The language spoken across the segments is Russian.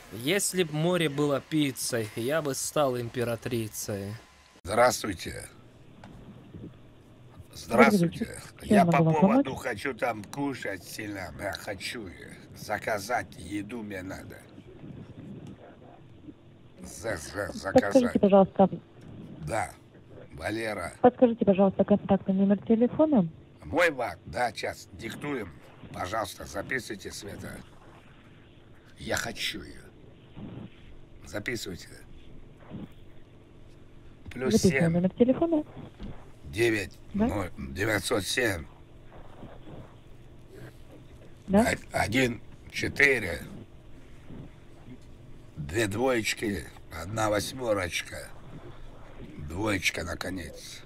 Если б море было пиццей, я бы стал императрицей. Здравствуйте. Добрый вечер. Здравствуйте. Чем Я по могу вам помочь? поводу хочу там кушать сильно. Я хочу заказать еду мне надо. Подскажите, Заказать. пожалуйста, Да. Валера. подскажите, пожалуйста, контактный номер телефона. Мой вак, да, сейчас диктуем. Пожалуйста, записывайте, Света. Я хочу ее. Записывайте. Плюс Записываю 7 номер телефона. 9 Да? 907 Да? 1 4 2 двоечки, 1 восьмерочка, двоечка наконец.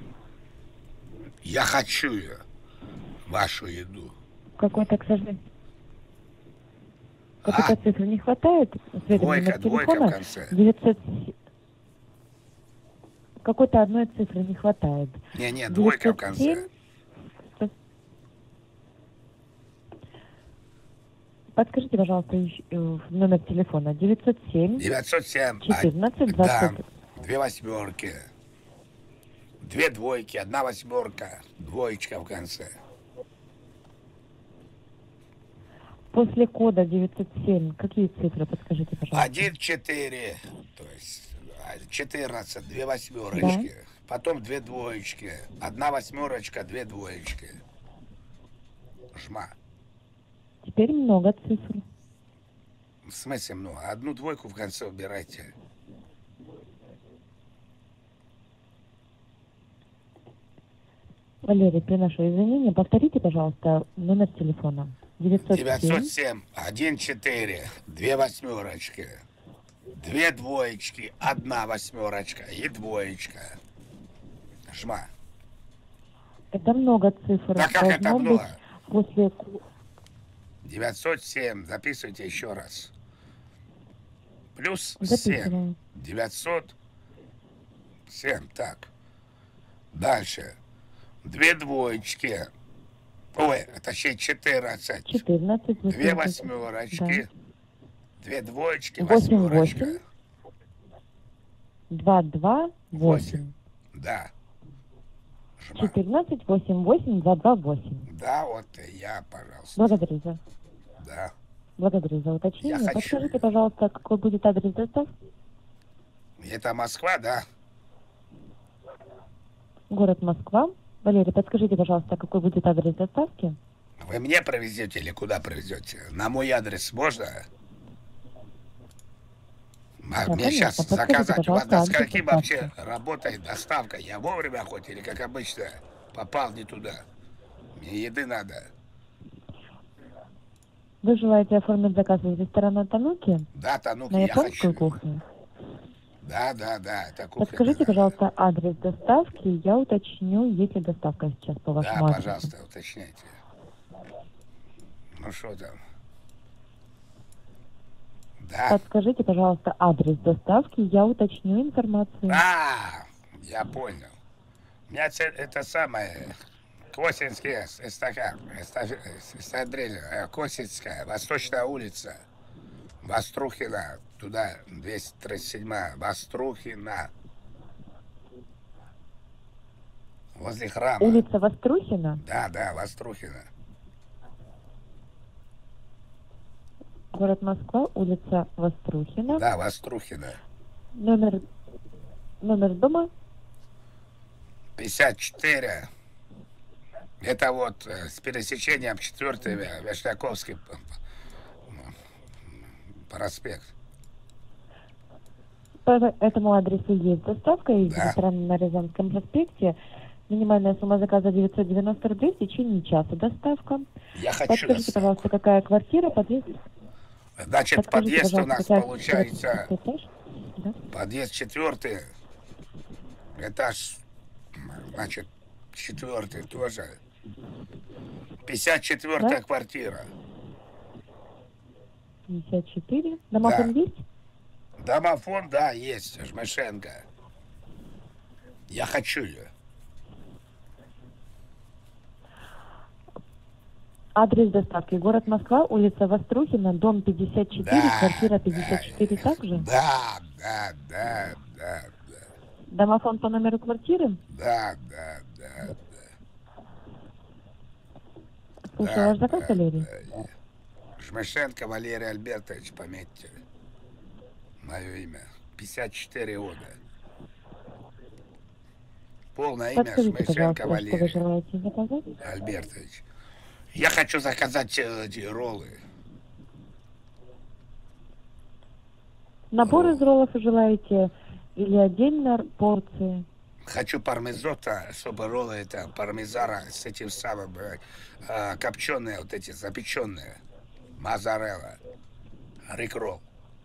Я хочу ее, вашу еду. Какой-то, к сожалению, А? какой-то цифры не хватает. Света, номер Двойка в телефона конце. 900... Какой-то одной цифры не хватает. Не, двойка в конце. 907. Подскажите, пожалуйста, номер телефона. 907 907 14 да, 20. 2 восьмерки, 2 двойки, 1 восьмерка, двоечка в конце. После кода 907 какие цифры, подскажите, пожалуйста? 1 4, то есть 14, 2 восьмерочки, Да. потом 2 двоечки, 1 восьмерочка, 2 двоечки. Жма. Теперь много цифр. В смысле много? Одну двойку в конце убирайте. Валерий, приношу извинения. Повторите, пожалуйста, номер телефона. 907. 907 1 4, 2 восьмерочки, 2 двоечки, 1 восьмерочка и двоечка. Жма. Это много цифр. Да как это Должно много? быть после... 907, записывайте еще раз. Плюс 7. Записываю. 907, так. Дальше. 2 двоечки. Ой, точнее 14. 14. 2 восьмерочки. 2 двоечки, 8, восьмерочка. 8. 2, 2, 8. Да. Жма. 14, 8, 8, 2, 2, 8. Да, вот и я, пожалуйста. Благодарю за... Да. Благодарю за уточнение. Я хочу Подскажите, её. пожалуйста, какой будет адрес доставки? Это Москва, да? Город Москва. Валерий, подскажите, пожалуйста, какой будет адрес доставки? Вы мне привезете или куда привезете? На мой адрес можно? Да, Мне сейчас конечно. Подскажите, заказать. У вас пожалуйста, до адрес скольки доставки. вообще работает доставка? Я вовремя хоть или как обычно попал не туда? Мне еды надо. Вы желаете оформить заказ из ресторана Тануки Да, Тануки, на я японскую хочу. кухню? Да, это кухня. Подскажите, Да, пожалуйста, адрес доставки. Я уточню, есть ли доставка сейчас по да, вашему адресу. пожалуйста, уточняйте. Ну что там? Да. Подскажите, пожалуйста, адрес доставки. Я уточню информацию. Я понял. У меня это самое... Косинская эстакад, Косинская, Восточная улица, Вострухина, туда, 237, Вострухина, возле храма. Улица Вострухина. Да, Вострухина. Город Москва, улица Вострухина. Да, Вострухина. Номер дома. 54. Это вот с пересечением 4-й Вишняковский проспект. По этому адресу есть доставка из Да. ресторана на Рязанском проспекте. Минимальная сумма заказа 990 рублей в течение часа доставка. Я хочу Подскажите, доставку. пожалуйста, какая квартира, подъезд? Значит, Подскажите, подъезд у пожалуйста, нас какая получается... этаж? Да? Подъезд 4, этаж, значит, 4 тоже. 54-я Да? квартира. 54. Домофон Да. есть? Домофон, да, есть, Жмышенко. Я хочу ее. Адрес доставки. Город Москва, улица Вострухина, дом 54, Да, квартира 54 да, также? да. Домофон по номеру квартиры? Да. Слушаю, ваш заказ, Валерий? Жмышенко Валерий Альбертович, пометьте. Мое имя. 54 года. Полное имя Подскажите, Жмышенко пожалуйста, что вы Валерий желаете заказать? Альбертович. Я хочу заказать эти роллы. Набор из роллов вы желаете или отдельно порции? Хочу пармезота, чтобы роллы это пармезара с этим самым копченые, вот эти запеченные. Мозарелла. Рикролл.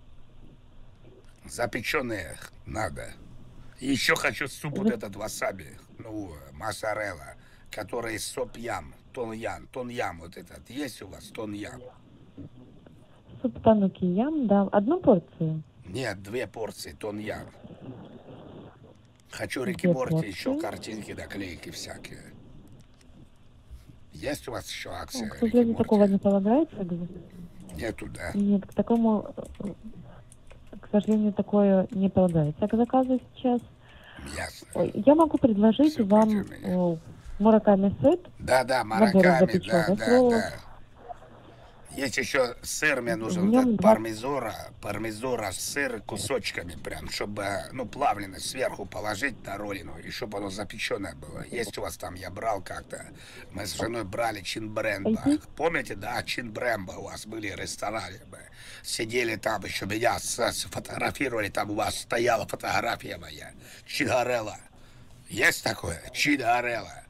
Запеченные надо. И еще хочу суп вот этот васаби. Ну, моцарелла, который соп-ям, тон-ям вот этот. Есть у вас тон-ям? Суп тануки ям, да. Одну порцию? Нет, 2 порции тон-ям. Хочу 2 Рики Морти, порции. еще картинки, наклейки всякие. Есть у вас еще акция К Рики сожалению, такого Морти? не полагается. Нету, да? Нет, к такому, к сожалению, такое не полагается. К заказу сейчас. Ясно. Ой, я могу предложить Всё вам против меня. мураками сет. Да, Набор из мараками, запеченных роллов. да. Есть еще сыр, мне В нужен нем этот 20 пармезора, сыр кусочками прям, чтобы, ну, плавлено сверху положить на роллину, и чтобы оно запеченное было. Есть у вас там, я брал как-то, мы с женой брали чинбремба. Помните, да, чинбремба у вас были в ресторане, мы сидели там, еще меня сфотографировали, там у вас стояла фотография моя, чингарелла. Есть такое? Чингарелла.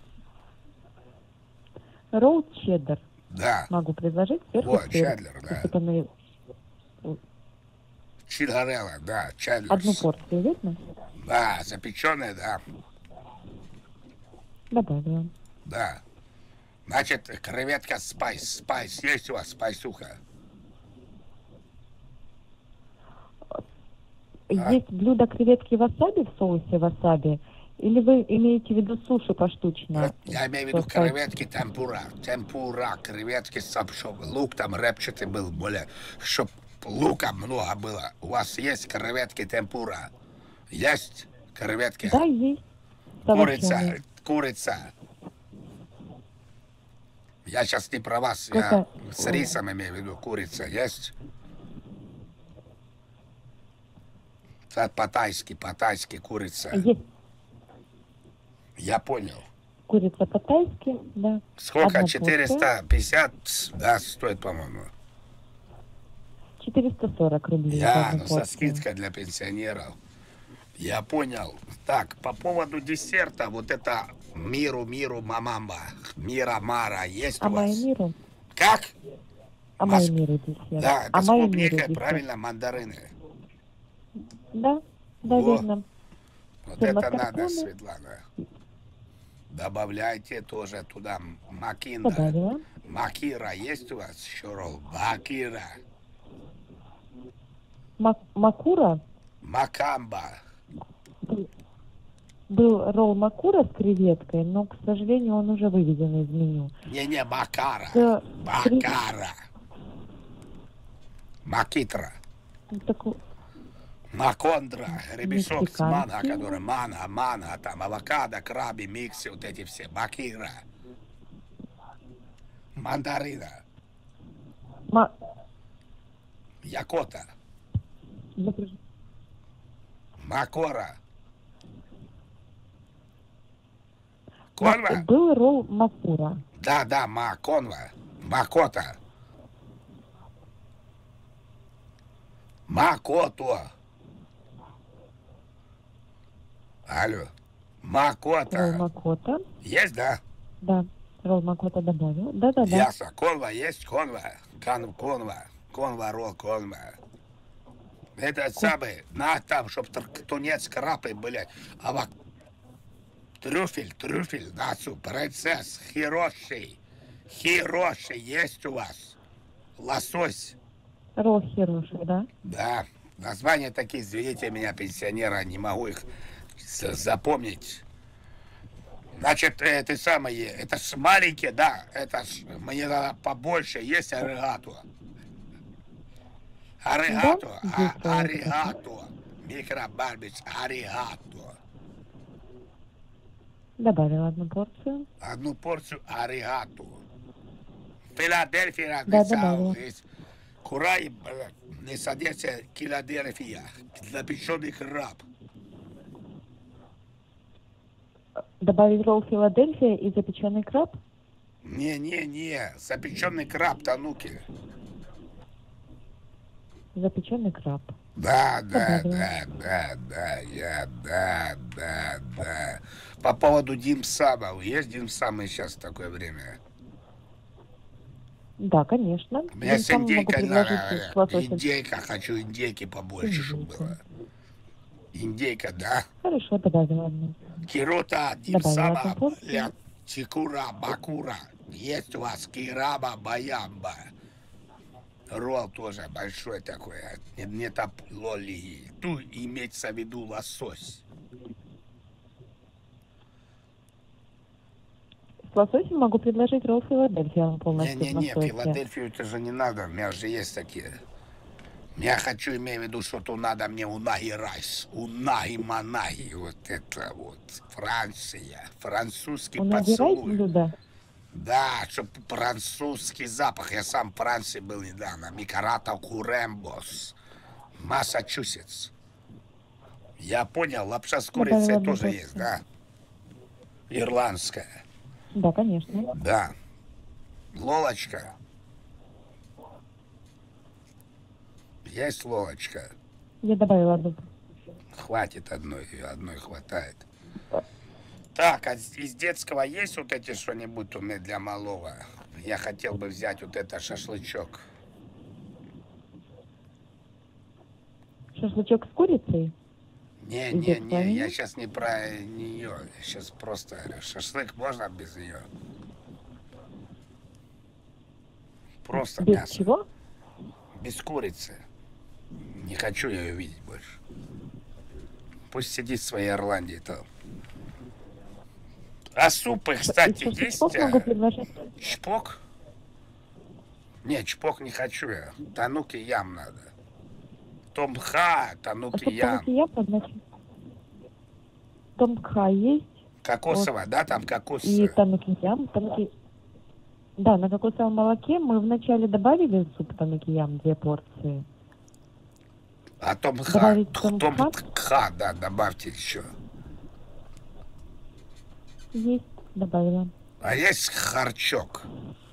Ролл чеддер. Да. Могу предложить. Сверху Вот, сыр, чедлер, да. посыпанный. Чингарелла, да, чедлер. Одну порцию, верно? Да, запеченная, да. Добавила. Да. Значит, креветка спайс. Есть у вас спайсуха? Есть блюдо креветки васаби в соусе васаби? Или вы имеете в виду суши поштучно? Я имею в виду креветки темпура. Темпура, креветки, чтобы лук там репчатый был, более, чтобы лука много было. У вас есть креветки темпура? Есть креветки? Да, есть. Курица. Я сейчас не про вас, я с рисом имею в виду. Курица есть? По-тайски курица. Есть. Я понял. Курица по-тайски, да. Сколько? Одна 450, да, стоит, по-моему. 440 рублей. Я, одну ну, со порцию. скидкой для пенсионеров. Я понял. Так, по поводу десерта, вот это миру мамамба, мира мара, есть у вас? Амаймиру? Как? Амаймиру десерт. Да, это с Амаймиру клубникой, десерт. правильно, мандарины. Да, да, О. верно. Вот Сыр это маскарпоне. надо, Светлана. Добавляйте тоже туда макинда. Добавила. Макира есть у вас еще ролл? Макира. Макура? Макамба. Был ролл макура с креветкой, но, к сожалению, он уже выведен из меню. Не, макара. Да, Макара. Макитра. такой Макондра. Гребешок с манго, мексиканский. который манго, там авокадо, краби, миксы, вот эти все. Макира. Мандарина. Якота. Макора. Конва? Был ролл макура. Да, конва. Макота. Макото. Алло. Ролл Макота. макота. Есть, да? Да, ролл макота добавил. Да. Ясно. Конва есть? Конва. Конва ролл, конва. Это самый, на там, чтоб тунец, крапы были. Трюфель, нацу, принцесс, хироши есть у вас? Лосось. Ролл хироши, да? Да. Названия такие, извините меня, пенсионера, не могу их запомнить. Значит, это самое, это ж маленькие, да, это ж мне надо побольше, есть орегато. Да, Орегато, есть орегато. орегато. Микробарбич, орегато. Добавила одну порцию. Одну порцию орегато. Филадельфия Да, написал, добавила. есть кура и не содержится Филадельфия, запеченный краб. Добавить ролл Филадельфия и запеченный краб? Не, запеченный краб, тануки. Запеченный краб. Да, Добавила. да. По поводу димсамов. Есть димсамы сейчас в такое время? Да, конечно. Мне с Димсам могу индейкой предложить надо. с лососем. Индейка, хочу индейки побольше, чтобы Индейка. было. Индейка, да. Хорошо, добавила одну. Кирота, Добавила одну димсама, порцию. чикура, бакура. Есть у вас кираба, баямба. Ролл тоже большой такой. Не топ лоли. Ту имеется в виду лосось. С лососем могу предложить ролл Филадельфия, он полностью в Не, лососе. Филадельфию это же не надо, у меня же есть такие. Я хочу, имею в виду, что-то надо мне унаги райс, унаги манаги, вот это вот, Франция, французский Унаги райс поцелуй. блюдо. Да, чтоб французский запах, я сам в Франции был недавно, Микарата Курембос, Массачусетс. Я понял, лапша с курицей Добавила одну тоже есть, порцию. да? Ирландская, Да, конечно. да. Лолочка. Есть лолочка? Я добавила одну. Хватит одной хватает. Так, а из детского есть вот эти что-нибудь у меня для малого? Я хотел бы взять вот это шашлычок. Шашлычок с курицей? Не, детского я меню? сейчас не про нее. Я сейчас просто говорю, шашлык можно без нее? Просто Без мясо. чего? Без курицы. Не хочу ее видеть больше. Пусть сидит в своей Ирландии там. А супы, кстати, Из есть? шашлычков могу предложить. Чпок? Не, чпок не хочу я. Тануки ям надо. Томха, тануки Чтобы ям. я подначу. Томка есть. Кокосовая, да, там И кокосовая. тануки-ям. Да, на кокосовом молоке мы вначале добавили суп тануки-ям 2 порции. А томха, добавить томха? томха, да, добавьте еще. Есть. Добавила. А есть харчок?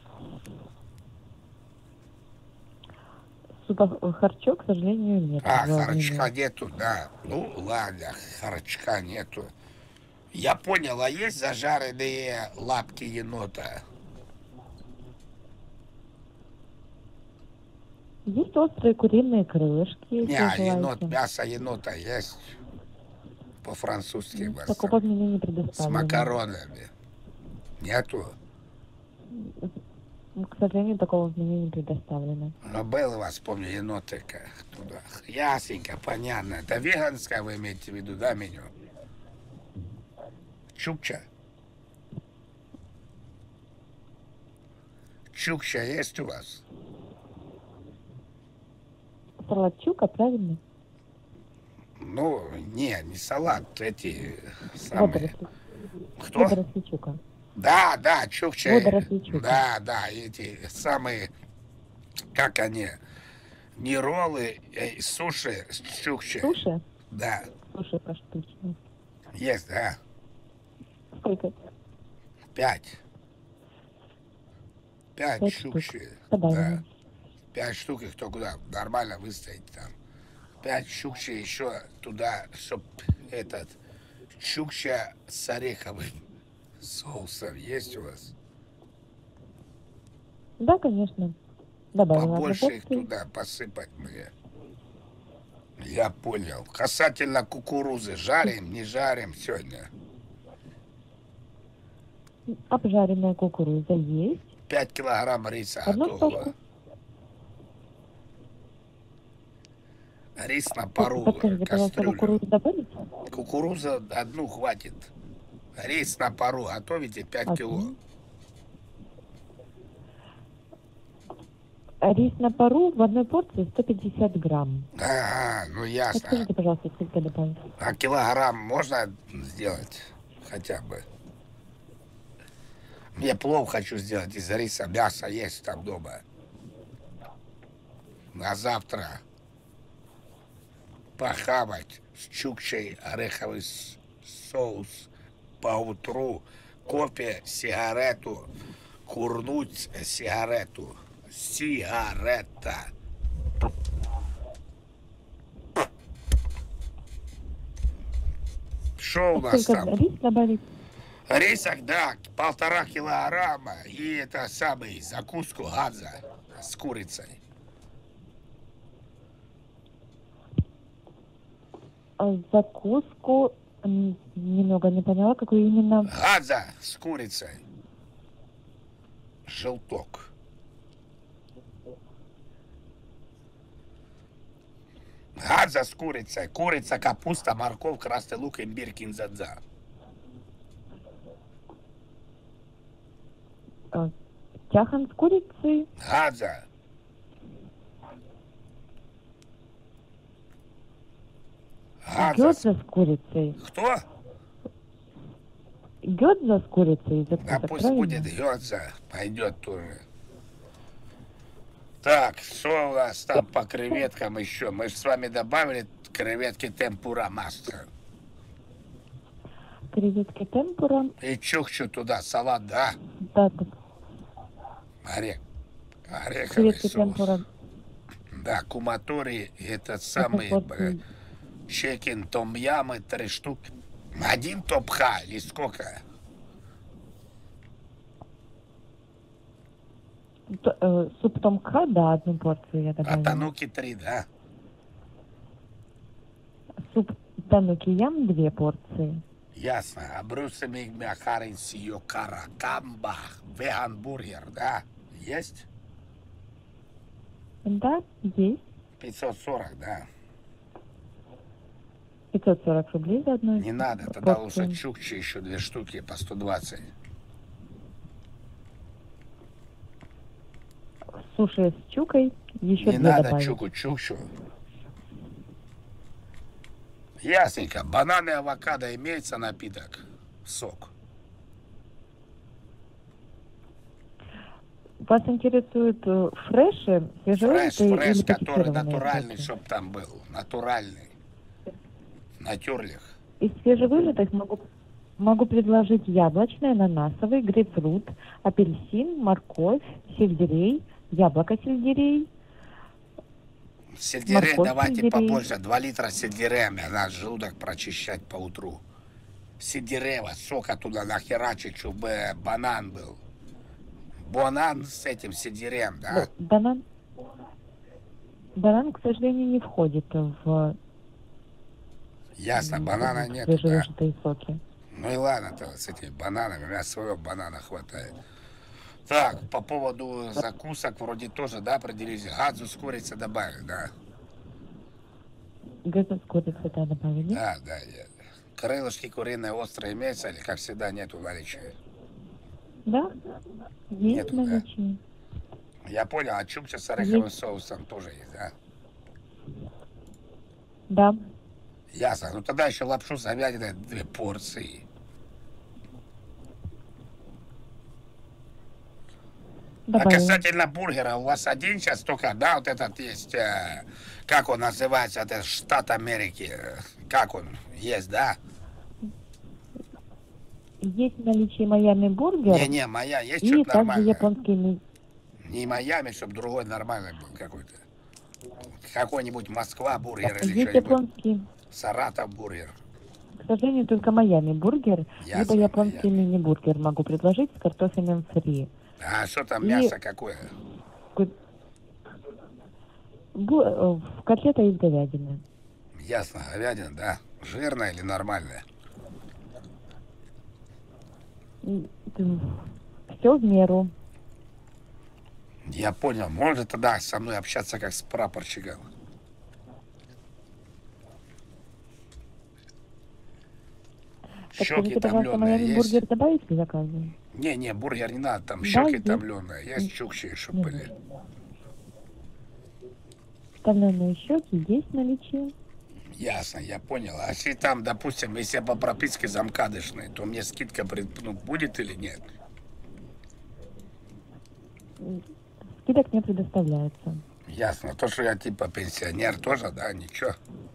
Супа харчок, к сожалению, нет. А, в харчка меню. нету, да. Ну, ладно, харчка нету. Я понял, а есть зажаренные лапки енота? Есть острые куриные крылышки, если Не, енот, желаете. мясо енота есть. По-французски вас Такого в меню не с предоставлено. макаронами. Нету? К сожалению, такого в меню не предоставлено. Но был у вас, помню, енотика туда. Ясненько, понятно. Это веганское вы имеете в виду, да, меню? Чукча? Чукча есть у вас? Салат чука, правильно? Ну, не салат, эти самые. Водоросли. Кто? Водоросли чука. Да, чукча. Водоросли чука. Да, эти самые, как они, не роллы, суши с чукчей. Суши? Да, Суши поштучно. есть, да. Сколько? 5. 5 5 штук. чукчи. Добавила. Да. 5 штук их то куда? Нормально выстоять там. 5 чукчи еще туда, чтоб этот чукча с ореховым соусом есть у вас? Да, конечно. Добавила одну Побольше их порцию. туда посыпать мне. Я понял. Касательно кукурузы, жарим, не жарим сегодня? Обжаренная кукуруза есть. 5 килограмм риса Одну готового. штучку. Рис на пару, Подскажите, пожалуйста, кастрюлю. кукурузу добавить? Кукуруза одну хватит. Рис на пару готовите 5 кило. Рис на пару в одной порции 150 грамм. Ага, ну ясно. Подскажите, пожалуйста, сколько добавить? А килограмм можно сделать хотя бы? Мне плов хочу сделать из риса, мясо есть там дома. На завтра похавать с чукчей, ореховый соус поутру, кофе, сигарету, курнуть сигарету. Сигарета. Что у нас Сколько там? рис добавить? Рисок, да, 1,5 килограмма. И это самый закуску гадза с курицей. Закуску немного не поняла, какую именно. Гадза с курицей. Желток. Гадза с курицей. Курица, капуста, морковь, красный лук, имбирь, кинзадза. Тяхан с курицей. Гадза. Гёдза с курицей. Кто? Гёдза с курицей. Да Закусок, пусть правильно? будет гёдза. Пойдет тоже. Так, что у нас там по креветкам еще? Мы же с вами добавили креветки темпура мастер. Креветки темпура. И чукчу туда, салат, да? Да, да. Ореховый Креветки соус. темпура. Да, куматори, это Одну самые, порцию. чекин, том-ямы, 3 штуки. 1 топха или сколько? Суп томкха, да, одну порцию я А добавила. тануки 3, да? Суп тануки ям 2 порции. Ясно. А брюсами мяхарин сиокара, камба, веган-бургер, да? Есть? Да, есть. 540, да. 540 рублей за одну Не надо, тогда порцию. лучше чукчи еще 2 штуки по 120. Суши с чукой еще Не 2 надо добавить. чуку-чукчу. Ясненько. Бананы, авокадо имеется напиток? Сок. Вас интересуют фреши, Фреш, свежевыжатые фреш, или который пакетированные натуральный, соки? чтоб там был. Натуральный. Натюрлих. Из свежевыжатых могу предложить яблочный, ананасовый, грейпфрут, апельсин, морковь, сельдерей, яблоко-сельдерей. Сельдерей Морковь, давайте сельдерей. побольше. 2 литра сельдерея. Мне надо желудок прочищать по утру. Сельдерева, сока туда нахерачить, чтобы банан был. Банан с этим сельдереем, да? Банан, к сожалению, не входит в Ясно, банана нет, да? свежевыжатые соки. Ну и ладно-то с этими бананами, у меня своего банана хватает. Так, по поводу закусок вроде тоже, да, определились. Гадзу с курицей добавили, да? Газа с курицей, да, добавили. Да, да. Крылышки куриные острые имеются или, как всегда, нету в наличии? Да, есть Нету, да? наличие. Я понял, а чукча с ореховым Есть. соусом тоже есть, да? Да. Ясно. Ну тогда еще лапшу с говядиной 2 порции. А Добавим. касательно бургера, у вас один сейчас только, да, вот этот есть, как он называется, это штат Америки, как он, есть, да? Есть в наличии Майами бургер Не, моя, есть и что-то также нормальное. японский Не Майами, чтобы другой нормальный был какой-то. Какой-нибудь Москва бургер или есть что-нибудь. японский. Саратов бургер. К сожалению, только Майами бургер, Ясно, либо японский Майами. мини-бургер могу предложить с картофелем фри. А что там, И- мясо какое? Котлета из говядины. Ясно, говядина, да? Жирная или нормальная? Все в меру. Я понял. Можно тогда со мной общаться как с Щеки Подскажите, пожалуйста, томленые Майами есть? бургер добавить к заказу? Не, бургер не надо, там Да, щеки есть. томленые. Есть чукчи, чтобы были. Томленые щеки есть в наличии. Ясно, я понял. А если там, допустим, если я по прописке замкадышный, то мне скидка будет или нет? Скидок не предоставляется. Ясно. То, что я типа пенсионер тоже, да, ничего.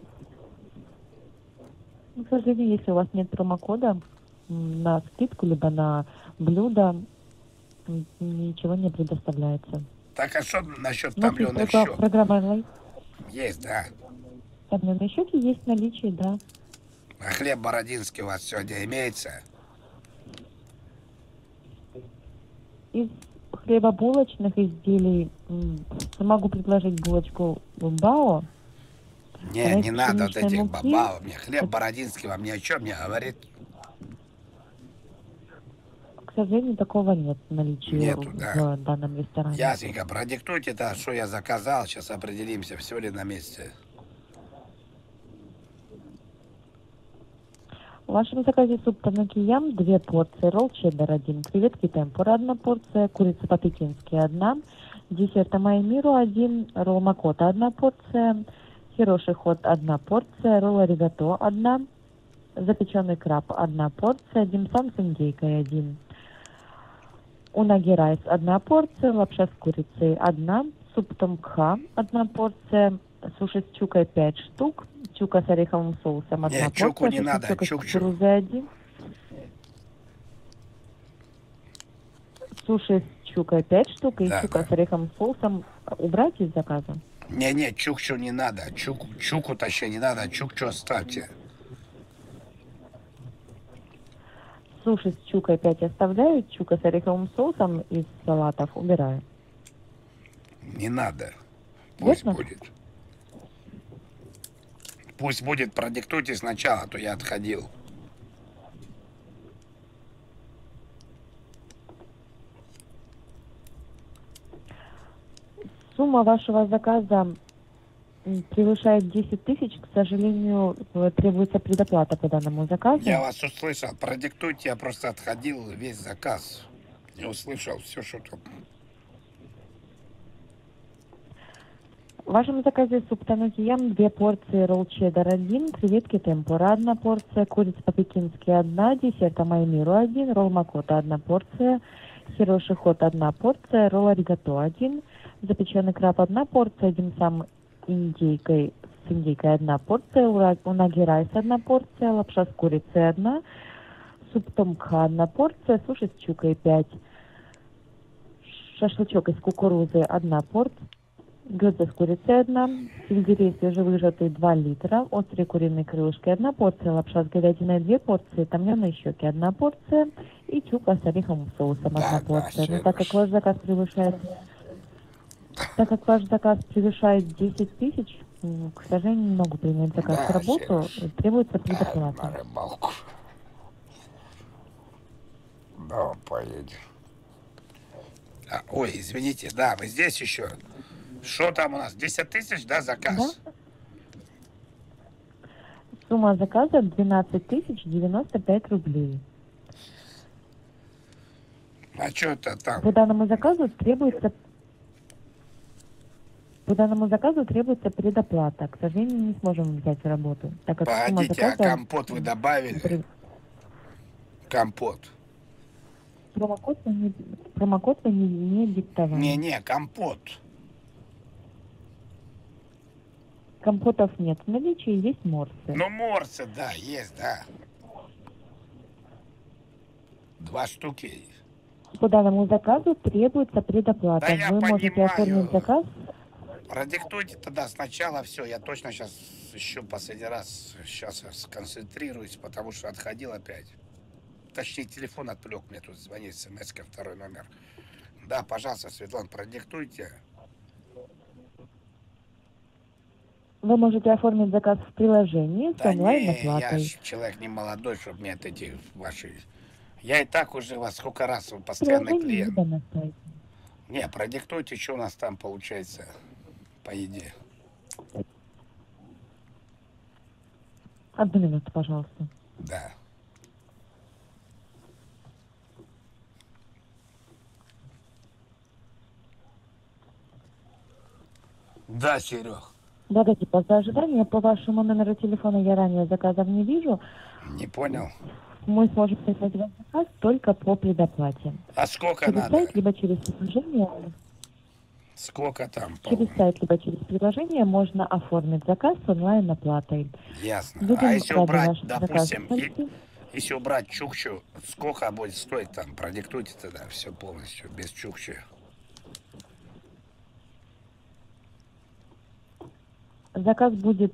Ну, к сожалению, если у вас нет промокода на скидку, либо на блюдо, ничего не предоставляется. Так, а что насчет У нас есть томленых щек? программа онлайн. Есть, да. Томленые щеки есть в наличии, да. А хлеб бородинский у вас сегодня имеется? Из хлебобулочных изделий могу предложить булочку Бао. Не, Она не из надо вот пшеничной этих муки. бабав. Мне хлеб бородинский вам ни о чем не говорит. К сожалению, такого нет в наличии Нету, да. в данном ресторане. Ясненько, продиктуйте, да, что я заказал. Сейчас определимся, все ли на месте. В вашем заказе суп танакиям 2 порции, ролл чеддер 1, креветки темпура 1 порция, курица по-пекински 1, десерт амаймиру 1, ролл макота 1 порция, хироши хот 1 порция, ролл аригато 1, запеченный краб 1 порция, димсам с индейкой 1, унаги райс 1 порция, лапша с курицей 1, суп томкха 1 порция, суши с чукой 5 штук, чука с ореховым соусом 1 Нет, порция, чуку не надо, шашлычок из чук-чук. кукурузы 1, суши с чукой 5 штук и Да, чука да. с ореховым соусом убрать из заказа. Не, чукчу не надо. Чуку точнее не надо, чукчу оставьте. Суши с чукой 5 оставляю, чука с ореховым соусом из салатов убираю. Не надо. Пусть Ясно? будет. Пусть будет, продиктуйте сначала, а то я отходил. Сумма вашего заказа превышает 10 тысяч, к сожалению, требуется предоплата по данному заказу. Я вас услышал. Продиктуйте, я просто отходил весь заказ. Не услышал все, что там. В вашем заказе суп танакиям 2 порции, ролл чеддер 1, креветки темпура 1 порция, курица по-пекински 1, десерт амаймиру 1, ролл макота 1 порция, хироши хот 1 порция, ролл аригато 1, запеченный краб 1 порция, димсам с индейкой 1 порция, унаги райс 1 порция, лапша с курицей 1, суп томкха 1 порция, суши с чукой 5, шашлычок из кукурузы 1 порция, гёдзе с курицей 1, сельдерей свежевыжатый 2 литра, острые куриные крылышки 1 порция, лапша с говядиной 2 порции, томленые щеки 1 порция и чука с ореховым соусом 1 Да, порция. Но да, так как ваш заказ превышает 10 тысяч, к сожалению, не могу принять заказ в Да, работу, Сереж. требуется На предоплата. рыбалку. Да, поедем. Ой, извините, да, вы здесь еще. Что там у нас? 10 тысяч, да, заказ? Да. Сумма заказа 12 тысяч 95 рублей. А что это там? По данному заказу требуется предоплата. К сожалению, не сможем взять в работу, так как сумма Погодите, а заказа... компот вы добавили? Компот. Промокод вы не диктовали. Не, компот. Компотов нет в наличии, есть морсы. Ну, морсы, да, есть, да. 2 штуки. По данному заказу требуется предоплата. Да я Вы можете понимаю. оформить заказ. Продиктуйте тогда сначала все. Я точно сейчас еще последний раз сейчас сконцентрируюсь, потому что отходил опять. Точнее, телефон отвлек, мне тут звонит смс-ка, 2 номер. Да, пожалуйста, Светлана, продиктуйте. Вы можете оформить заказ в приложении с Да не, я онлайн-оплатой. ж человек не молодой, чтобы мне от эти ваши... Я и так уже вас сколько раз, вы постоянный Приложение клиент. либо на сайте. Не, продиктуйте, что у нас там получается по еде. 1 минуту, пожалуйста. Да. Да, Серег. Да-да, типа, за ожидание по вашему номеру телефона я ранее заказов не вижу. Не понял. Мы сможем прислать вам заказ только по предоплате. А сколько Через надо? сайт, либо через приложение. Сколько там? Через сайт, либо через приложение можно оформить заказ с онлайн-оплатой. Ясно. Будем А если рады убрать, ваш заказ допустим, пройти. если убрать чукчу, сколько будет стоить там? Продиктуйте тогда все полностью, без чукчи. Заказ будет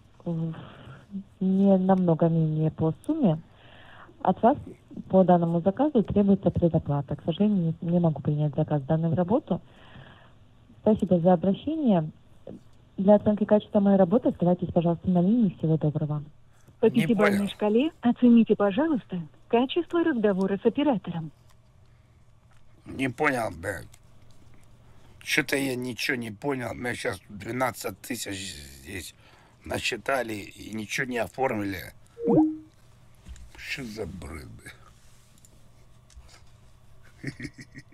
не намного менее по сумме. От вас по данному заказу требуется предоплата. К сожалению, не могу принять заказ в данную работу. Спасибо за обращение. Для оценки качества моей работы оставайтесь, пожалуйста, на линии. Всего доброго. По Не пятибалльной понял. шкале оцените, пожалуйста, качество разговора с оператором. Не понял, да. Что-то я ничего не понял. Мы сейчас 12 тысяч здесь насчитали и ничего не оформили. Что за бред, бля?